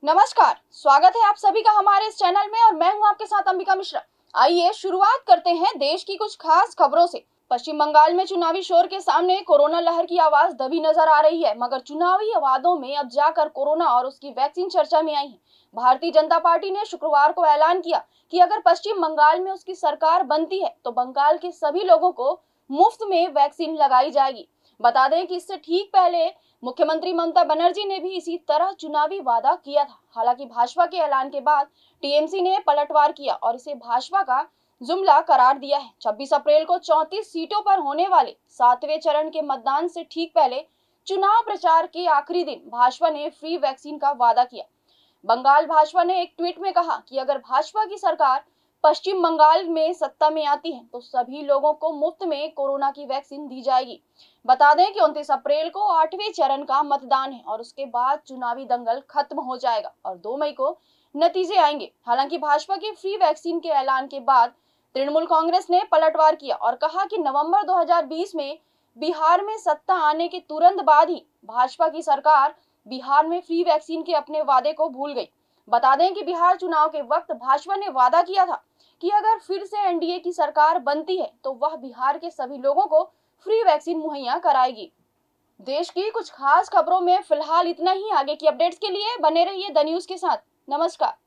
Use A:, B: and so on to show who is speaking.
A: नमस्कार, स्वागत है आप सभी का हमारे इस चैनल में और मैं हूं आपके साथ अंबिका मिश्रा। आइए शुरुआत करते हैं देश की कुछ खास खबरों से। पश्चिम बंगाल में चुनावी शोर के सामने कोरोना लहर की आवाज दबी नजर आ रही है, मगर चुनावी वादों में अब जाकर कोरोना और उसकी वैक्सीन चर्चा में आई है। भारतीय जनता पार्टी ने शुक्रवार को ऐलान किया कि अगर पश्चिम बंगाल में उसकी सरकार बनती है तो बंगाल के सभी लोगों को मुफ्त में वैक्सीन लगाई जाएगी। बता दें कि इससे ठीक पहले मुख्यमंत्री ममता बनर्जी ने भी इसी तरह चुनावी वादा किया था। हालांकि भाजपा के ऐलान के बाद टीएमसी ने पलटवार किया और इसे भाजपा का जुमला करार दिया है। 26 अप्रैल को 34 सीटों पर होने वाले 7वें चरण के मतदान से ठीक पहले चुनाव प्रचार के आखिरी दिन भाजपा ने फ्री वैक्सीन का वादा किया। बंगाल भाजपा ने एक ट्वीट में कहा कि अगर भाजपा की सरकार पश्चिम बंगाल में सत्ता में आती है तो सभी लोगों को मुफ्त में कोरोना की वैक्सीन दी जाएगी। बता दें कि 29 अप्रैल को 8वें चरण का मतदान है और उसके बाद चुनावी दंगल खत्म हो जाएगा और 2 मई को नतीजे आएंगे। हालांकि भाजपा की फ्री वैक्सीन के ऐलान के बाद तृणमूल कांग्रेस ने पलटवार किया और कहा कि नवंबर 2020 में बिहार में सत्ता आने के तुरंत बाद ही भाजपा की सरकार बिहार में फ्री वैक्सीन के अपने वादे को भूल गई। बता दें कि बिहार चुनाव के वक्त भाजपा ने वादा किया था कि अगर फिर से एनडीए की सरकार बनती है तो वह बिहार के सभी लोगों को फ्री वैक्सीन मुहैया कराएगी। देश की कुछ खास खबरों में फिलहाल इतना ही। आगे की अपडेट्स के लिए बने रहिए द न्यूज़ के साथ। नमस्कार।